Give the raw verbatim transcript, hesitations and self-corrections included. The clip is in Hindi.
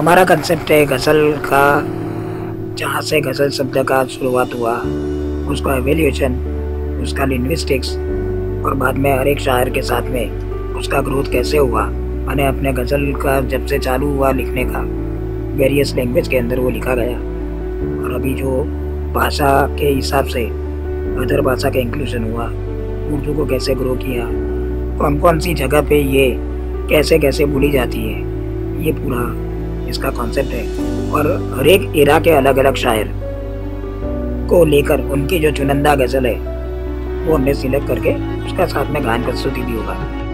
हमारा कंसेप्ट है गज़ल का, जहाँ से गज़ल शब्द का शुरुआत हुआ, उसका एवेल्यूएशन, उसका लिंग्विस्टिक्स, और बाद में हर एक शायर के साथ में उसका ग्रोथ कैसे हुआ। मैंने अपने गज़ल का जब से चालू हुआ लिखने का, वेरियस लैंग्वेज के अंदर वो लिखा गया, और अभी जो भाषा के हिसाब से अदर भाषा का इंक्लूजन हुआ, उर्दू को कैसे ग्रो किया, कौन कौन सी जगह पे ये कैसे कैसे बोली जाती है, ये पूरा इसका कॉन्सेप्ट है। और हर एक एरा के अलग अलग शायर को लेकर उनकी जो चुनिंदा गज़ल है वो हमने सिलेक्ट करके उसका साथ में गायन प्रस्तुति भी होगा।